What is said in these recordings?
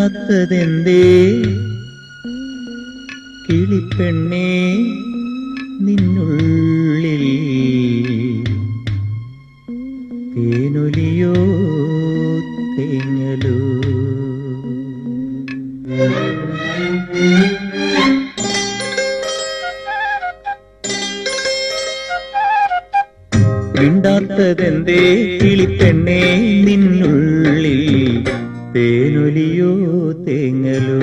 മിണ്ടാത്തതെന്തേ കിളിപ്പെണ്ണേ നിന്നുള്ളിൽ തേനൊലിയോ തേങ്ങലോ മിണ്ടാത്തതെന്തേ കിളിപ്പെണ്ണേ നിന്നുള്ളിൽ തേനൊലിയോ തേങ്ങലോ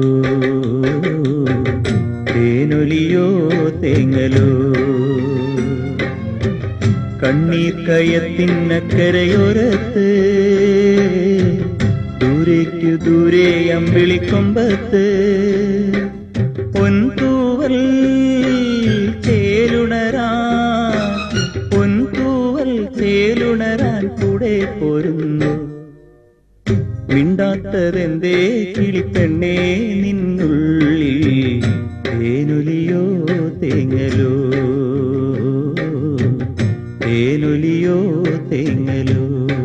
തേനൊലിയോ തേങ്ങലോ കണ്ണീർ കയത്തിനക്കരയോരത്ത് ദൂരേക്കു ദൂരെ അമ്പിളിക്കൊമ്പത്ത് പൊൻതൂവൽ ചേലുണരാൻ കൂടെ പോരുന്നു മിണ്ടാത്തതെന്തേ കിളിപ്പെണ്ണേ നിന്നുള്ളിൽ തേനൊലിയോ തേങ്ങലോ തേനൊലിയോ തേങ്ങലോ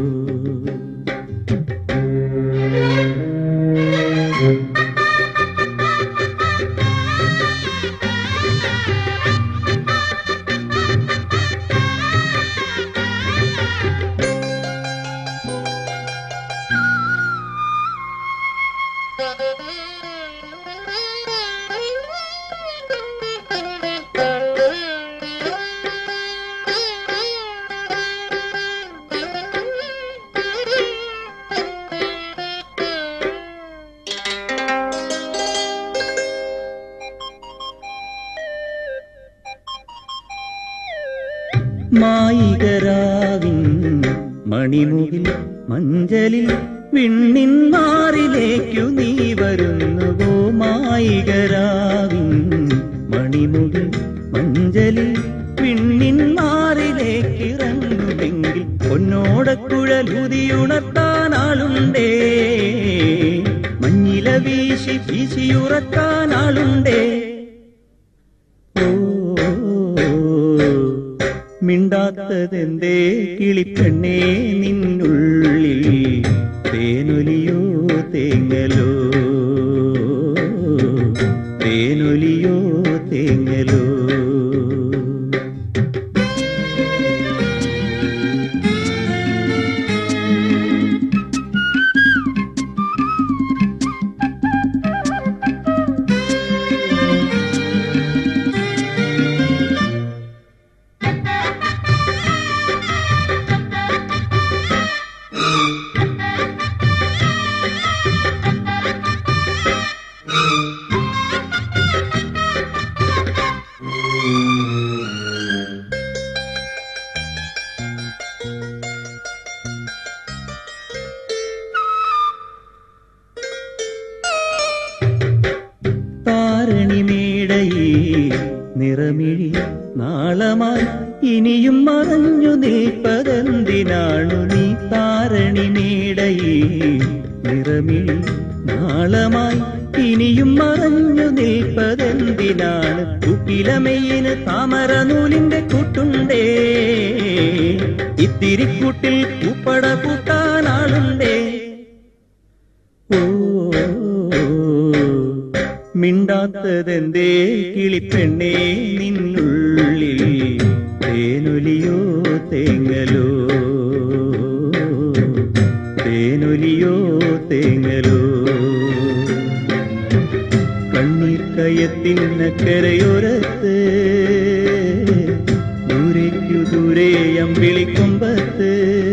മായികരാവിൻ മണിമുകിൽ മഞ്ചലിൽ വിണ്ണിൻ മാറിലേക്കു നീ വരുന്നുവോ മായികരാവിൻ മണിമുകിൽ മഞ്ചലിൽ വിണ്ണിൻ മാറിലേക്കിറങ്ങുമെങ്കിൽ പൊന്നോടക്കുഴലുതിയുണർത്താൻ ആളുണ്ടേ മഞ്ഞില വീശി വീശിയുറക്കാൻ ആളുണ്ടേ മിണ്ടാത്തതെന്തേ കിളിപ്പെണ്ണേ നിന്നുള്ളിൽ തേനൊലിയോ തേങ്ങലോ തേനൊലിയോ തേങ്ങലോ താരണിമേടയിൽ നിറമിഴി നാളമായി ഇനിയും മറഞ്ഞു നിൽപ്പതെന്തിനാണു നീ താരണിമേടയിൽ നിറമിഴി നാളമായി ഇനിയും മറഞ്ഞു നിൽപ്പതെന്തിനാണ് കുപ്പിലമയിന് താമര നൂലിന്റെ കൂട്ടുണ്ടേ ഇത്തിരി കൂട്ടിൽ പൂപ്പട കൂട്ടാനാളുണ്ടേ മിണ്ടാത്തതെന്തേ കിളിപ്പെണ്ണേ നിന്നുള്ളിൽ തേനൊലിയോ തേങ്ങലോ തേനൊലിയോ തേങ്ങലോ കണ്ണീർ കയത്തിനക്കരയോരത്ത് ദൂരേക്കു ദൂരെ അമ്പിളിക്കൊമ്പത്ത്